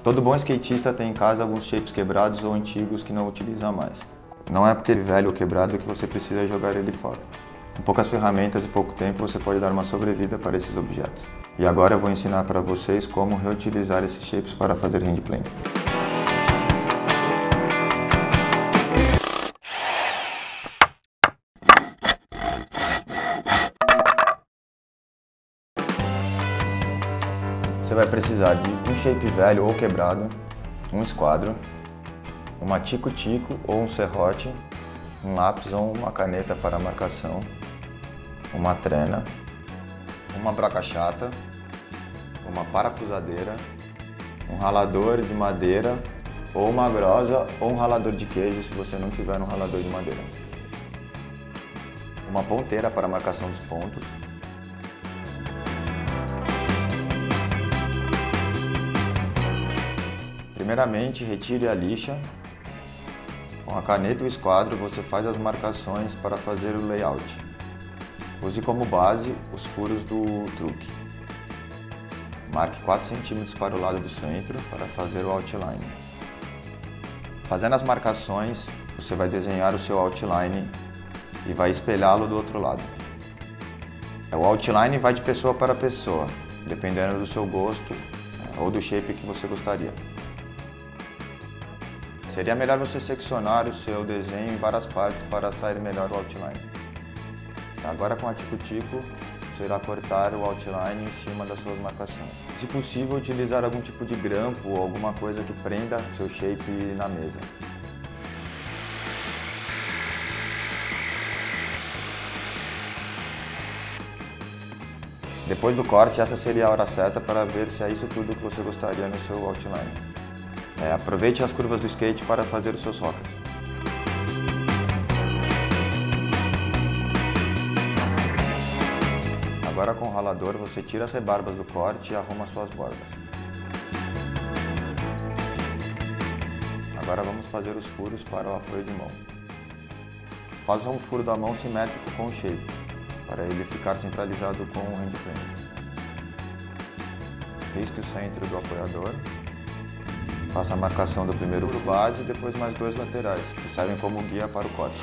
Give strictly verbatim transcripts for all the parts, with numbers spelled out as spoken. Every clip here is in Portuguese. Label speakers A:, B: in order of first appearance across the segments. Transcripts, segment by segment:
A: Todo bom skatista tem em casa alguns shapes quebrados ou antigos que não utiliza mais. Não é porque ele é velho ou quebrado que você precisa jogar ele fora. Com poucas ferramentas e pouco tempo você pode dar uma sobrevida para esses objetos. E agora eu vou ensinar para vocês como reutilizar esses shapes para fazer handplane. Você vai precisar de um shape velho ou quebrado, um esquadro, uma tico-tico ou um serrote, um lápis ou uma caneta para marcação, uma trena, uma broca chata, uma parafusadeira, um ralador de madeira ou uma grosa ou um ralador de queijo se você não tiver um ralador de madeira, uma ponteira para marcação dos pontos, primeiramente, retire a lixa. Com a caneta e o esquadro, você faz as marcações para fazer o layout. Use como base os furos do truque. Marque quatro centímetros para o lado do centro para fazer o outline. Fazendo as marcações, você vai desenhar o seu outline e vai espelhá-lo do outro lado. O outline vai de pessoa para pessoa, dependendo do seu gosto ou do shape que você gostaria. Seria melhor você seccionar o seu desenho em várias partes para sair melhor o outline. Agora com a tico-tico, você irá cortar o outline em cima das suas marcações. Se possível, utilizar algum tipo de grampo ou alguma coisa que prenda seu shape na mesa. Depois do corte, essa seria a hora certa para ver se é isso tudo que você gostaria no seu outline. É, aproveite as curvas do skate para fazer os seus rockers. Agora com o ralador você tira as rebarbas do corte e arruma suas bordas. Agora vamos fazer os furos para o apoio de mão. Faça um furo da mão simétrico com o shape, para ele ficar centralizado com o handplane. Risque o centro do apoiador. Faça a marcação do primeiro furo base e depois mais dois laterais, que servem como guia para o corte.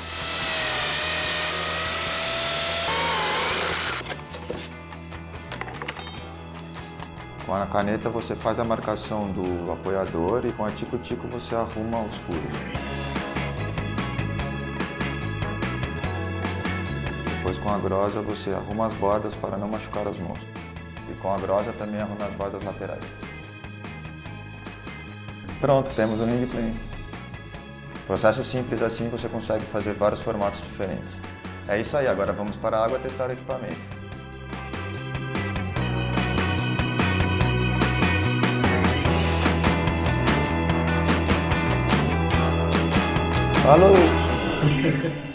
A: Com a caneta você faz a marcação do apoiador e com a tico-tico você arruma os furos. Depois com a grosa você arruma as bordas para não machucar as mãos. E com a grosa também arruma as bordas laterais. Pronto, temos um handplane. Processo simples assim, você consegue fazer vários formatos diferentes. É isso aí, agora vamos para a água testar o equipamento. Falou!